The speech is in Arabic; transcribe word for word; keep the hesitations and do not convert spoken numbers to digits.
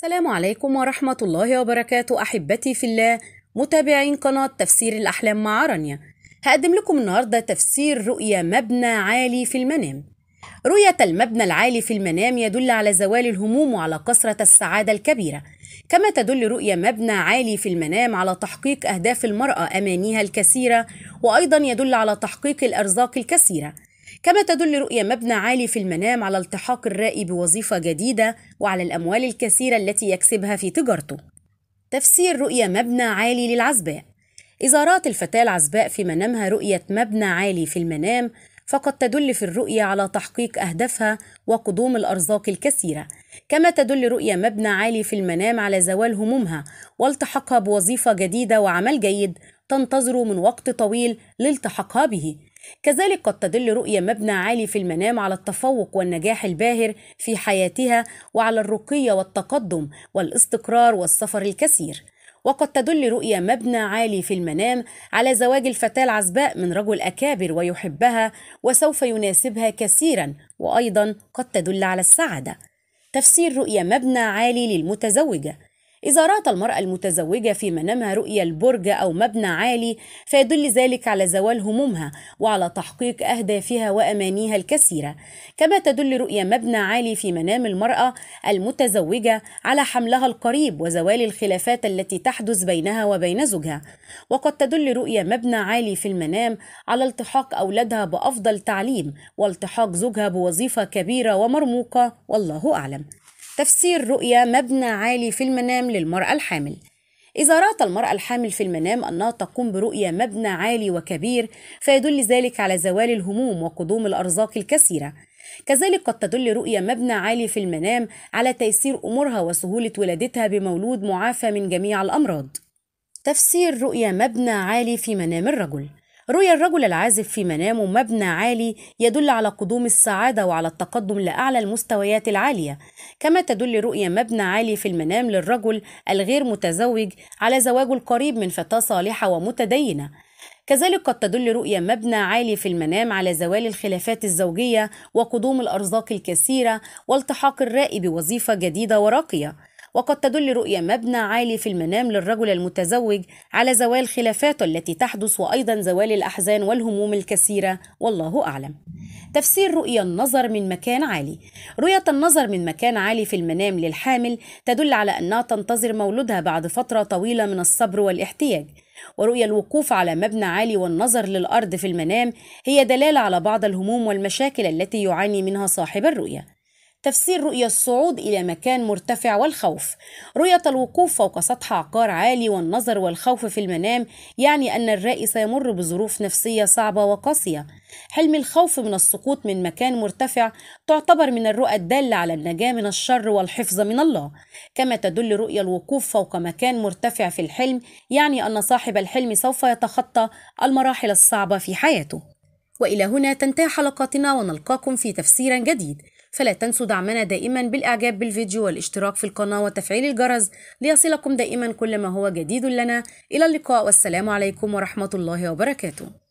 السلام عليكم ورحمة الله وبركاته أحبتي في الله متابعين قناة تفسير الأحلام مع رانيا. هقدم لكم النهاردة تفسير رؤيا مبنى عالي في المنام. رؤية المبنى العالي في المنام يدل على زوال الهموم وعلى كثرة السعادة الكبيرة، كما تدل رؤيا مبنى عالي في المنام على تحقيق أهداف المرأة أمانيها الكثيرة، وأيضا يدل على تحقيق الأرزاق الكثيرة. كما تدل رؤيا مبنى عالي في المنام على التحاق الرائي بوظيفة جديدة وعلى الأموال الكثيرة التي يكسبها في تجارته. تفسير رؤيا مبنى عالي للعزباء. إذا رأت الفتاة العزباء في منامها رؤية مبنى عالي في المنام فقد تدل في الرؤيا على تحقيق أهدافها وقدوم الأرزاق الكثيرة. كما تدل رؤيا مبنى عالي في المنام على زوال همومها والتحاقها بوظيفة جديدة وعمل جيد تنتظر من وقت طويل لالتحاقها به. كذلك قد تدل رؤيا مبنى عالي في المنام على التفوق والنجاح الباهر في حياتها وعلى الرقي والتقدم والاستقرار والسفر الكثير. وقد تدل رؤيا مبنى عالي في المنام على زواج الفتاة العزباء من رجل أكابر ويحبها وسوف يناسبها كثيرا، وأيضا قد تدل على السعادة. تفسير رؤيا مبنى عالي للمتزوجة. إذا رأت المرأة المتزوجة في منامها رؤيا البرج أو مبنى عالي فيدل ذلك على زوال همومها وعلى تحقيق أهدافها وأمانيها الكثيرة. كما تدل رؤيا مبنى عالي في منام المرأة المتزوجة على حملها القريب وزوال الخلافات التي تحدث بينها وبين زوجها. وقد تدل رؤيا مبنى عالي في المنام على التحاق أولادها بأفضل تعليم والتحاق زوجها بوظيفة كبيرة ومرموقة، والله أعلم. تفسير رؤيا مبنى عالي في المنام للمرأة الحامل. إذا رأت المرأة الحامل في المنام أنها تقوم برؤيا مبنى عالي وكبير فيدل ذلك على زوال الهموم وقدوم الأرزاق الكثيرة. كذلك قد تدل رؤيا مبنى عالي في المنام على تيسير أمورها وسهولة ولادتها بمولود معافى من جميع الأمراض. تفسير رؤيا مبنى عالي في منام الرجل. رؤيا الرجل العازب في منامه مبنى عالي يدل على قدوم السعادة وعلى التقدم لأعلى المستويات العالية. كما تدل رؤيا مبنى عالي في المنام للرجل الغير متزوج على زواجه القريب من فتاة صالحة ومتدينة. كذلك قد تدل رؤيا مبنى عالي في المنام على زوال الخلافات الزوجية وقدوم الأرزاق الكثيرة والتحاق الرائي بوظيفة جديدة وراقية. وقد تدل رؤيا مبنى عالي في المنام للرجل المتزوج على زوال خلافاته التي تحدث وأيضا زوال الأحزان والهموم الكثيرة، والله أعلم. تفسير رؤيا النظر من مكان عالي. رؤية النظر من مكان عالي في المنام للحامل تدل على أنها تنتظر مولودها بعد فترة طويلة من الصبر والاحتياج. ورؤيا الوقوف على مبنى عالي والنظر للأرض في المنام هي دلالة على بعض الهموم والمشاكل التي يعاني منها صاحب الرؤيا. تفسير رؤيا الصعود إلى مكان مرتفع والخوف. رؤية الوقوف فوق سطح عقار عالي والنظر والخوف في المنام يعني أن الرائي سيمر بظروف نفسية صعبة وقاسية. حلم الخوف من السقوط من مكان مرتفع تعتبر من الرؤى الدالة على النجاة من الشر والحفظ من الله. كما تدل رؤيا الوقوف فوق مكان مرتفع في الحلم يعني أن صاحب الحلم سوف يتخطى المراحل الصعبة في حياته. وإلى هنا تنتهي حلقاتنا ونلقاكم في تفسير جديد. فلا تنسوا دعمنا دائما بالإعجاب بالفيديو والاشتراك في القناة وتفعيل الجرس ليصلكم دائما كل ما هو جديد لنا. إلى اللقاء والسلام عليكم ورحمة الله وبركاته.